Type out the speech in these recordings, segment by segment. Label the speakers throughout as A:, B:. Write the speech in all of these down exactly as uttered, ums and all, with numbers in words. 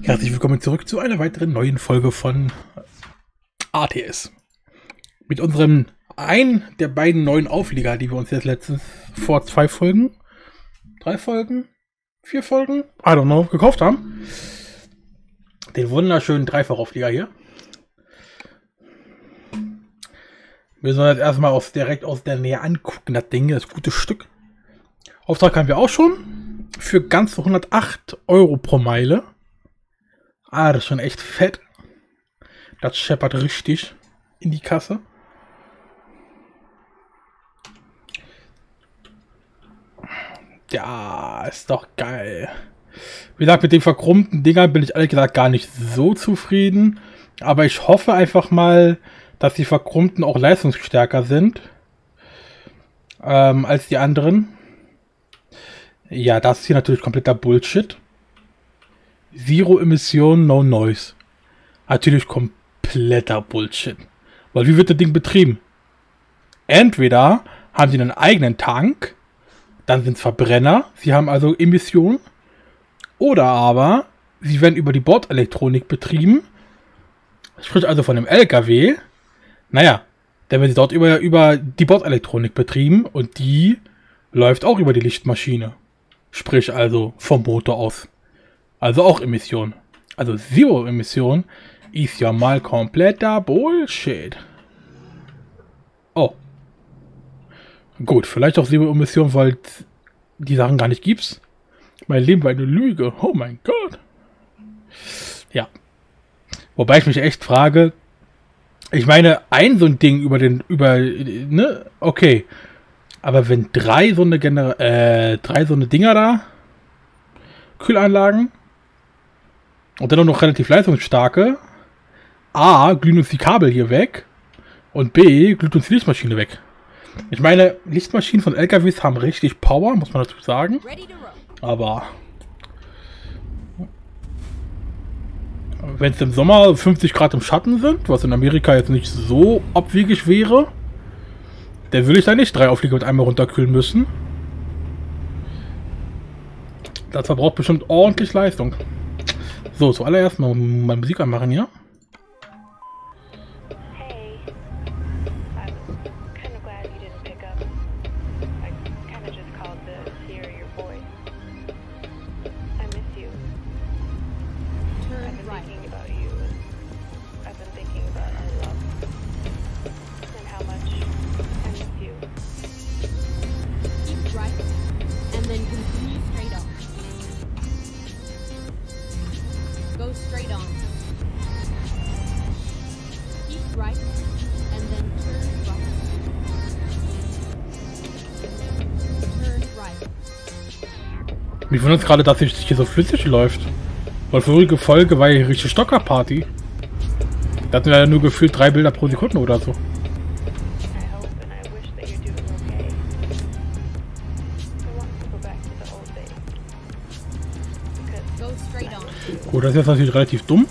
A: Herzlich willkommen zurück zu einer weiteren neuen Folge von A T S. Mit unserem einen der beiden neuen Auflieger, die wir uns jetzt letztens vor zwei Folgen, drei Folgen, vier Folgen, I don't know, gekauft haben. Den wunderschönen Dreifachauflieger hier. Wir sollen jetzt erstmal aus, direkt aus der Nähe angucken, das Ding, das gute Stück. Auftrag haben wir auch schon. Für ganze hundertacht Euro pro Meile. Ah, das ist schon echt fett. Das scheppert richtig in die Kasse. Ja, ist doch geil. Wie gesagt, mit den verkrummten Dingern bin ich ehrlich gesagt gar nicht so zufrieden. Aber ich hoffe einfach mal, dass die verkrummten auch leistungsstärker sind ähm, als die anderen. Ja, das ist hier natürlich kompletter Bullshit. Zero Emission, No Noise. Natürlich kompletter Bullshit. Weil wie wird das Ding betrieben? Entweder haben sie einen eigenen Tank, dann sind es Verbrenner, sie haben also Emissionen. Oder aber, sie werden über die Bordelektronik betrieben. Sprich also von einem L K W. Naja, dann werden sie dort über, über die Bordelektronik betrieben und die läuft auch über die Lichtmaschine. Sprich also vom Motor aus. Also auch Emission. Also Zero Emission ist ja mal kompletter Bullshit. Oh. Gut, vielleicht auch Zero Emission, weil die Sachen gar nicht gibt's. Mein Leben war eine Lüge. Oh mein Gott. Ja. Wobei ich mich echt frage, ich meine, ein so ein Ding über den, über, ne, okay. Aber wenn drei so eine Gener äh, drei so eine Dinger da, Kühlanlagen, und dann noch relativ leistungsstarke, A, glühen uns die Kabel hier weg und B, glüht uns die Lichtmaschine weg. Ich meine, Lichtmaschinen von L K Ws haben richtig Power, muss man dazu sagen. Aber wenn es im Sommer fünfzig Grad im Schatten sind, was in Amerika jetzt nicht so abwegig wäre, dann will ich da nicht drei Auflieger mit einmal runterkühlen müssen. Das verbraucht bestimmt ordentlich Leistung. So, zuallererst mal meine Musik anmachen hier.
B: Go straight on. Keep right and then turn right. Turn right.
A: Mich wundert gerade, dass es hier so flüssig läuft. Weil vorige Folge war ja richtig Stockerparty. Da hatten wir ja nur gefühlt drei Bilder pro Sekunde oder so. Gut, das ist jetzt natürlich relativ dumm.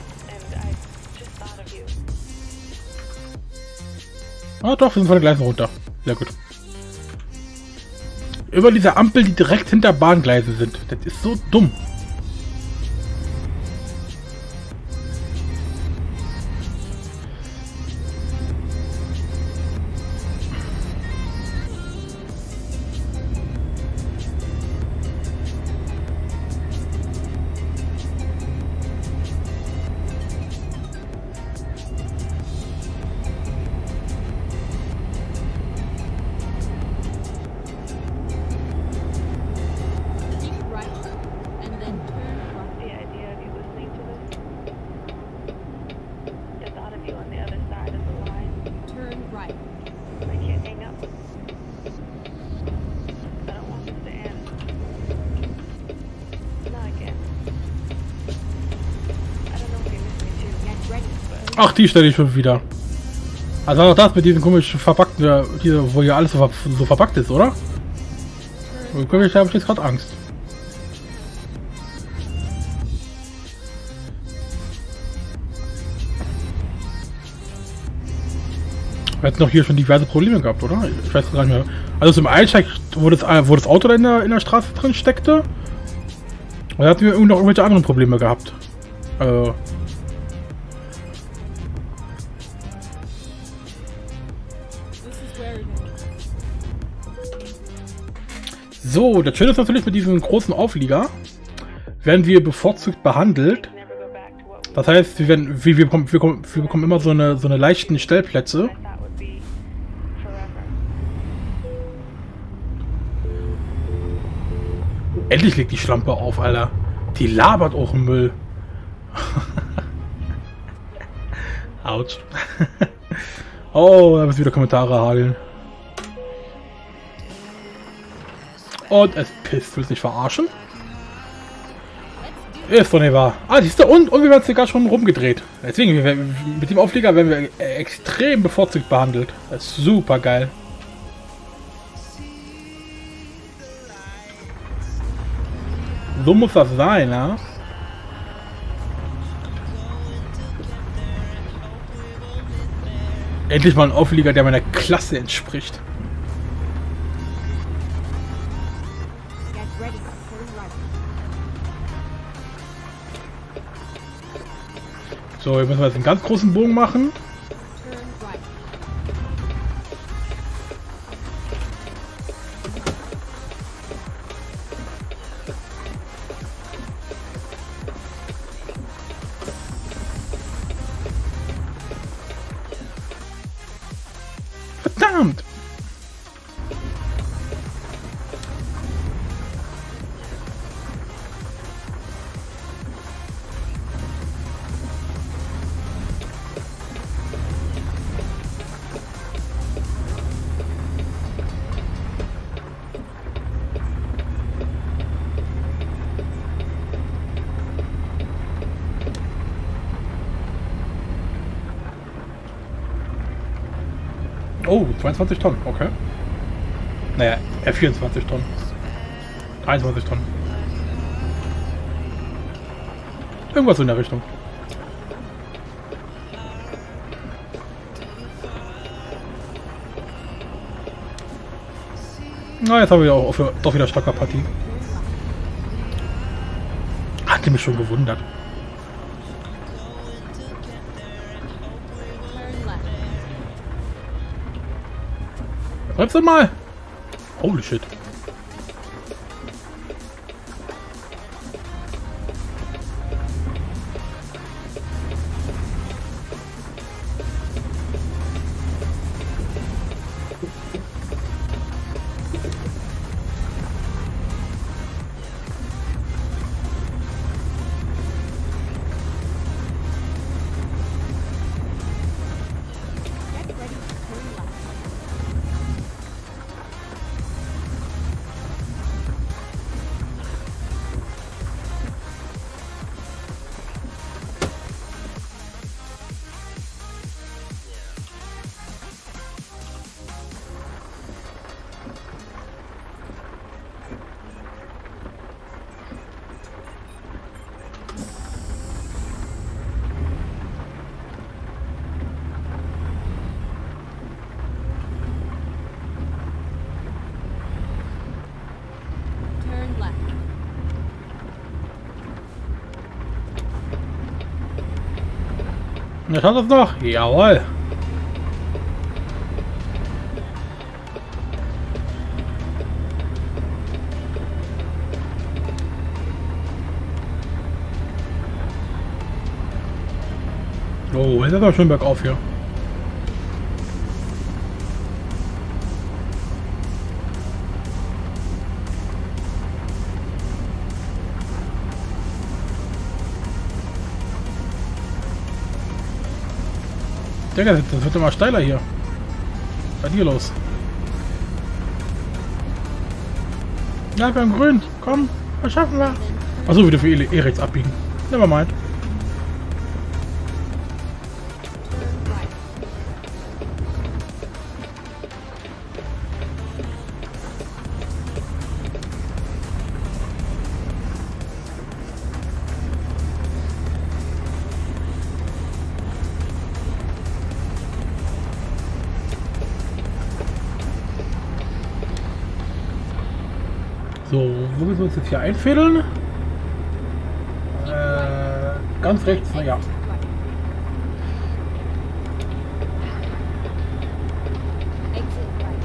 A: Ah doch, wir sind von den Gleisen runter. Sehr gut. Über diese Ampel, die direkt hinter Bahngleisen sind. Das ist so dumm. Ach, die stelle ich schon wieder. Also auch das mit diesen komischen verpackten, diese, wo hier alles so, ver so verpackt ist, oder? Ich habe jetzt gerade Angst. Wir hatten doch hier schon diverse Probleme gehabt, oder? Ich weiß gar nicht mehr. Also zum Einsteig, wo das, wo das Auto in der, in der Straße drin steckte. Und da hatten wir noch irgendwelche anderen Probleme gehabt. Äh. So, das Schöne ist natürlich mit diesem großen Auflieger, werden wir bevorzugt behandelt. Das heißt, wir, werden, wir, wir, bekommen, wir, bekommen, wir bekommen immer so eine, so eine leichten Stellplätze. Endlich legt die Schlampe auf, Alter. Die labert auch im Müll. Autsch. Oh, da müssen wieder Kommentare hageln. Und es pisst. Willst du nicht verarschen? Ist doch nicht wahr. Ah, siehst du, und, und wir werden sogar schon rumgedreht. Deswegen, wir, mit dem Auflieger werden wir extrem bevorzugt behandelt. Das ist super geil. So muss das sein, ja? Endlich mal ein Auflieger, der meiner Klasse entspricht. So, hier müssen wir jetzt einen ganz großen Bogen machen. Verdammt! Oh, zweiundzwanzig Tonnen, okay. Naja, äh, vierundzwanzig Tonnen. dreiundzwanzig Tonnen. Irgendwas in der Richtung. Na, jetzt haben wir ja auch für, doch wieder starker Partie. Hatte mich schon gewundert. Bremst du mal! Holy shit. Das hat es noch. Jawohl. Oh, jetzt ist aber schön bergauf hier. Digga, das wird immer steiler hier. Was ist hier los? Ja, wir haben grün. Komm, was schaffen wir? Achso, wieder für E rechts abbiegen. Nevermind. So, wo müssen wir uns jetzt hier einfädeln? Äh, ganz Ganz rechts, naja.
B: Exit right.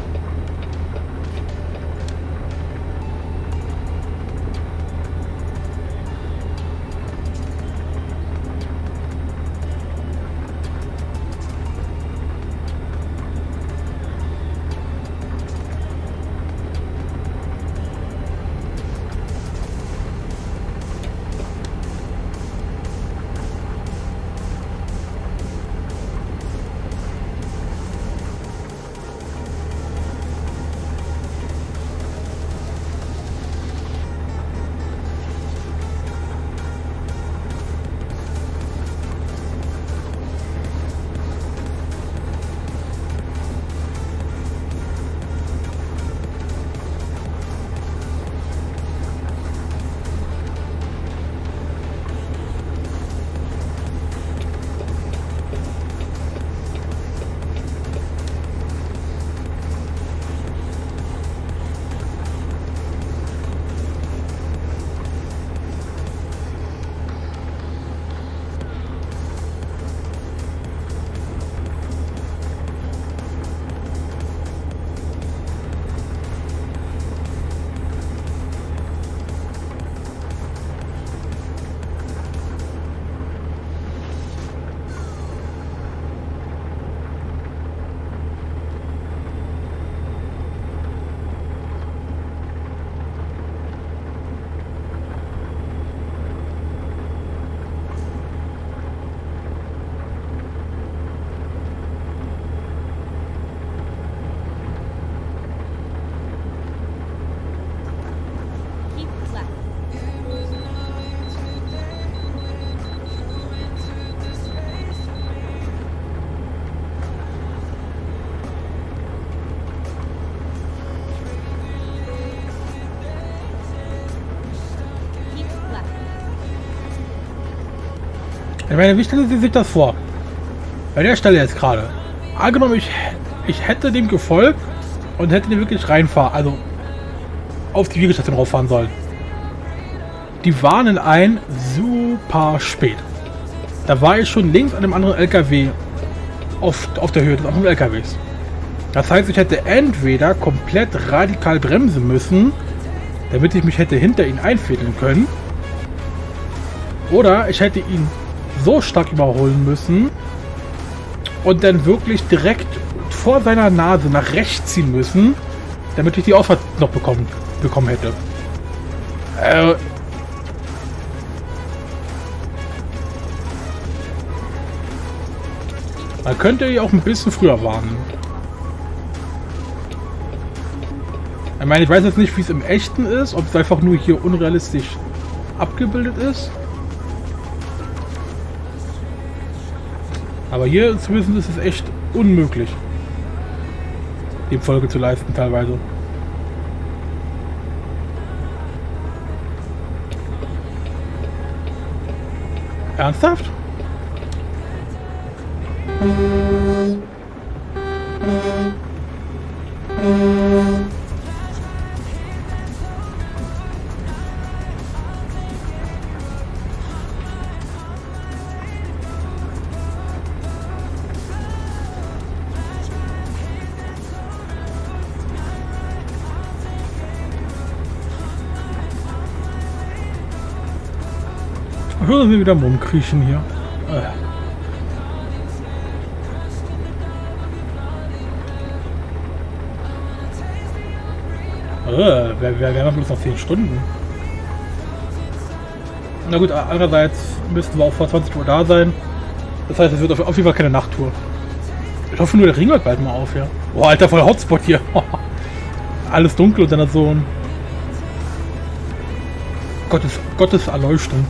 B: Keep left. Keep left.
A: Ich meine, wie stellen Sie sich das vor? Bei der Stelle jetzt gerade. Angenommen, ich, ich hätte dem gefolgt und hätte den wirklich reinfahren, also auf die Wiegestation rauffahren sollen. Die warnen ein super spät. Da war ich schon links an dem anderen L K W auf, auf der Höhe des anderen L K Ws. Das heißt, ich hätte entweder komplett radikal bremsen müssen, damit ich mich hätte hinter ihn einfädeln können, oder ich hätte ihn so stark überholen müssen und dann wirklich direkt vor seiner Nase nach rechts ziehen müssen, damit ich die Ausfahrt noch bekommen, bekommen hätte. Äh, man könnte ja auch ein bisschen früher warnen. Ich meine, ich weiß jetzt nicht, wie es im Echten ist, ob es einfach nur hier unrealistisch abgebildet ist. Aber hier zumindest ist es echt unmöglich, dem Folge zu leisten teilweise. Ernsthaft? Hören wir wieder rumkriechen hier. Äh. Äh, wir, wir, wir haben bloß noch zehn Stunden. Na gut, andererseits müssten wir auch vor zwanzig Uhr da sein. Das heißt, es wird auf, auf jeden Fall keine Nachttour. Ich hoffe nur, der Ring hört bald mal auf, ja. Oh, Alter, voll Hotspot hier. Alles dunkel und dann so ein Gottes, Gottes Erleuchtung.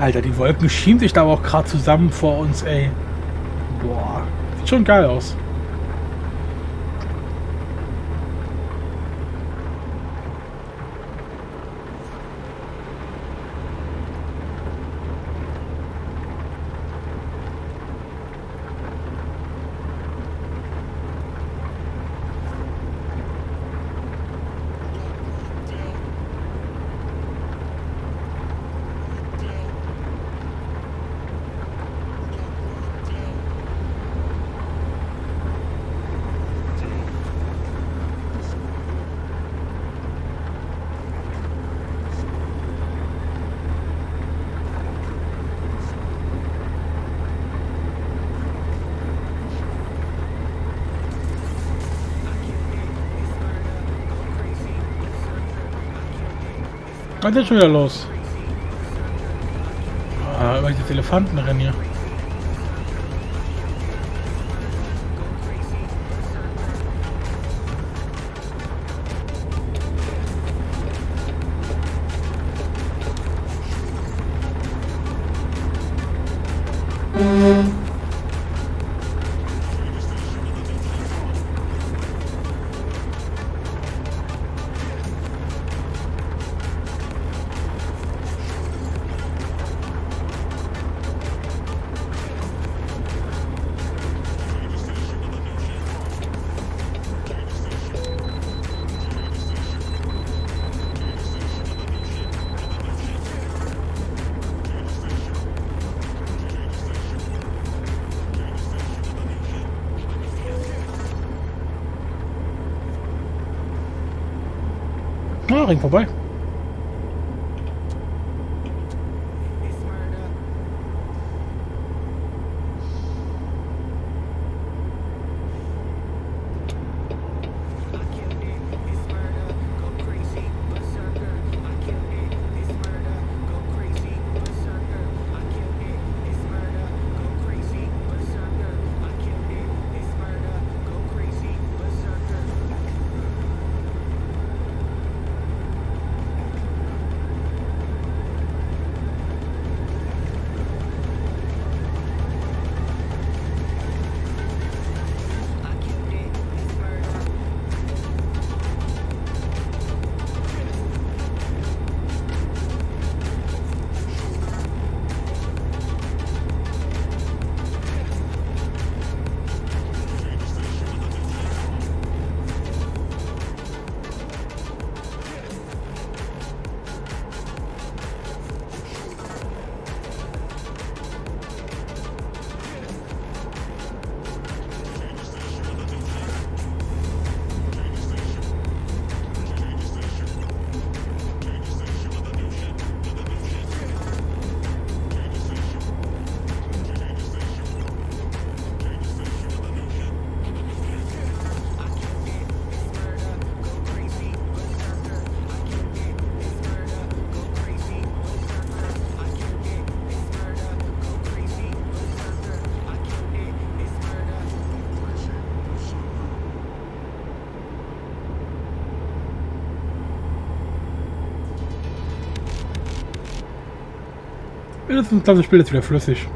A: Alter, die Wolken schieben sich da aber auch gerade zusammen vor uns, ey. Boah, sieht schon geil aus. Was ist denn schon wieder los? Ah, welches Elefantenrennen hier. Ah, Ring vorbei. Mindestens das Spiel ist wieder flüssig.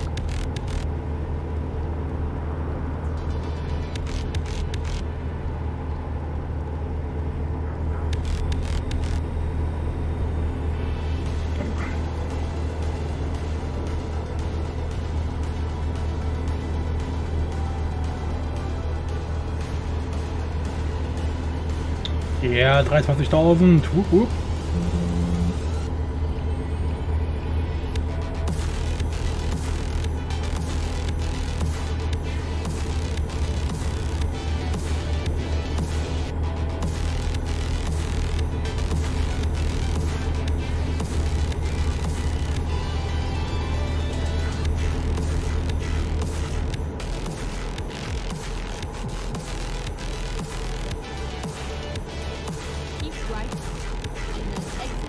A: Ja, dreiundzwanzigtausend. Uh, uh.
B: Keep right and then exit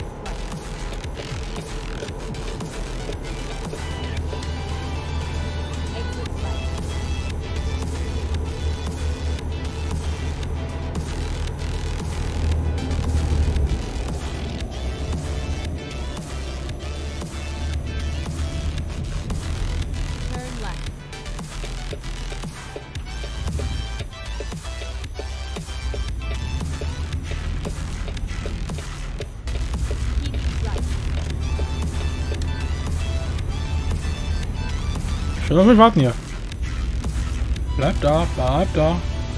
A: Schön auf mich warten hier. Bleib da, bleib da.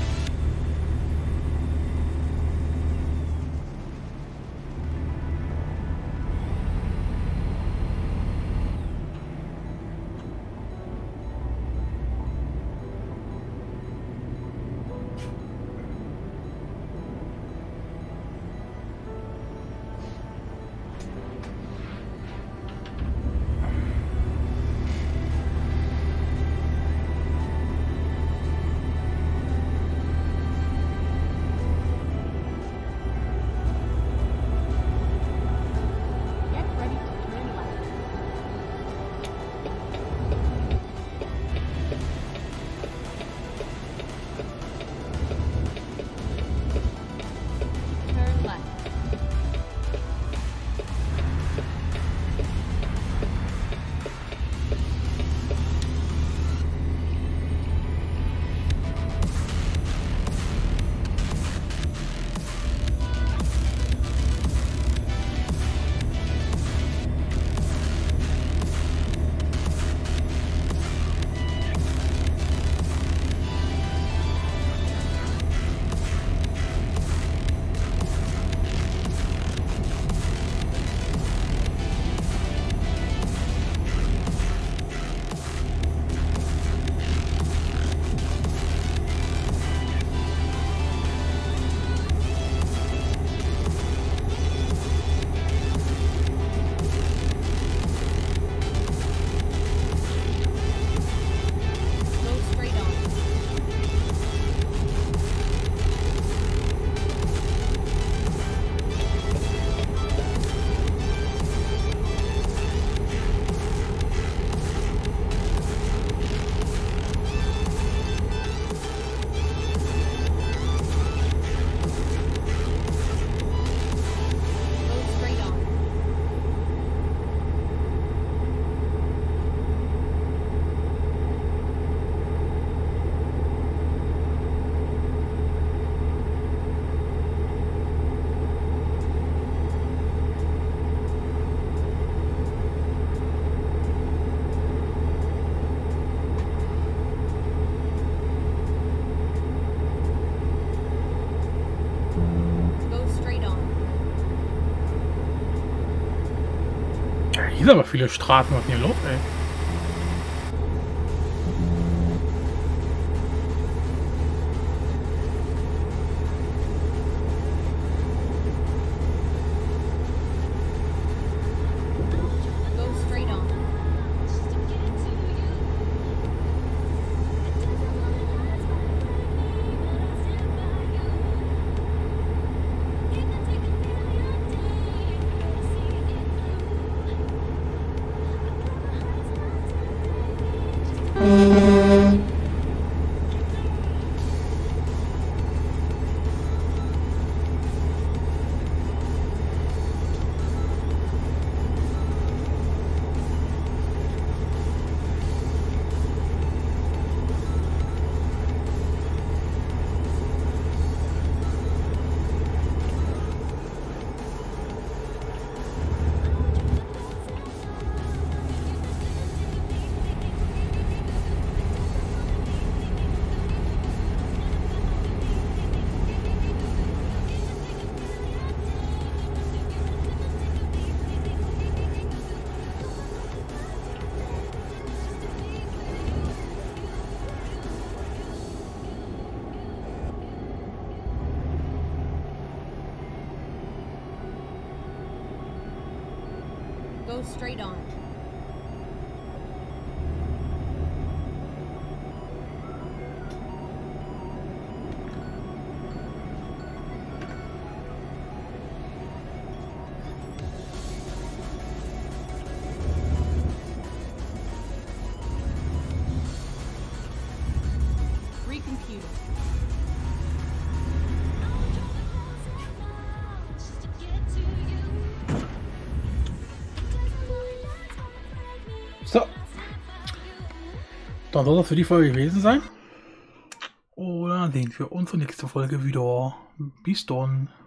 B: Get ready to turn left. Turn left. Go straight on. Go straight on. Go straight on.
A: Ja, hier sind aber viele Straßen. Was ist denn hier los, ey?
B: Go straight on. Go straight on. Recomputing.
A: So. Dann soll das für die Folge gewesen sein. Oder sehen wir uns in der nächsten Folge wieder. Bis dann.